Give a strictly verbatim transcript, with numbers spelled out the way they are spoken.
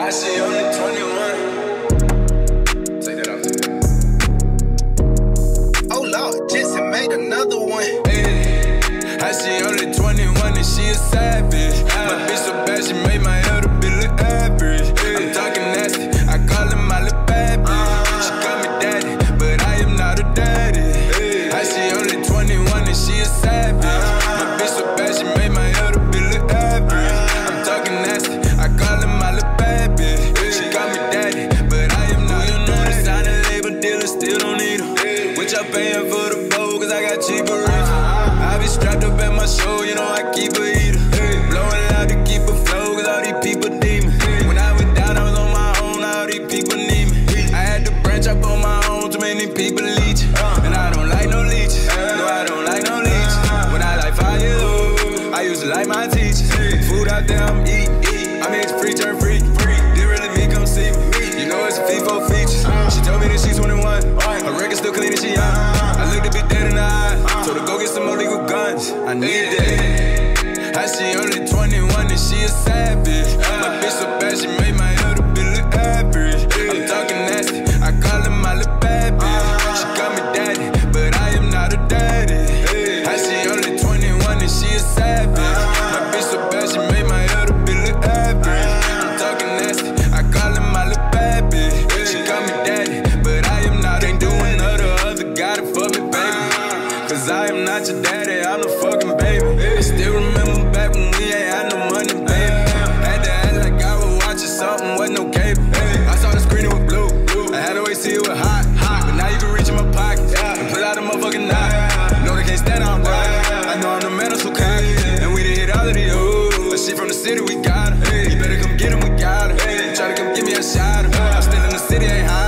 I see only twenty-one. Take that off. Oh Lord, Jesse made another one. Hey, I see only twenty-one and she a savage. My bitch so bad she made my elder be look average. I'm talking nasty, I call him my little bad bitch. She call me daddy, but I am not a daddy. I see only twenty-one and she a savage. My bitch so bad she made my elder be look average. I'm talking nasty, I call him my little bad bitch. She call me daddy, but I am not a daddy. Sign a label dealer, still don't need her. What y'all paying for the bowl, cause I got cheaper reasons. I be strapped up at my show, you know I keep a heater. Blowing loud to keep a flow, cause all these people need me. When I went down, I was on my own, all these people need me. I had to branch up on my own, too many people leech. And I don't like no leeches, no I don't like no leeches. When I like fire, I used to like my teachers. Food out there, I'm eat, eat. I mean it's free, turn free. Didn't really me, come see me. You know it's a FIFO features. She told me that she's twenty-one, her record still clean and she young. I looked a bit dead in the eye, told her go get some more legal guns. I need that. I see only twenty-one and she a savage. My bitch so bad she made my elder be look average. I'm talking nasty, I call him my little bad bitch. She call me daddy, but I am not a daddy. I see only twenty-one and she a savage. My bitch so bad she made my elder be look average. I'm talking nasty, I call him my little bad bitch. She call me daddy, but I am not. Can't do another other guy to fuck me, baby. Cause I am not your daddy, I'm the fucking baby. I still remember back when we ain't had no money, baby. Had to act like I was watching something, wasn't no cable. I saw the screen, it was blue. I had to wait, see it was hot. But now you can reach in my pockets and pull out a motherfucking knife. No, they can't stand on right. I know I'm the man, I'm so cocky. And we done hit all of these hoes. But she from the city, we got her. You better come get him, we got her. Try to come give me a shot. I'm still in the city, ain't high.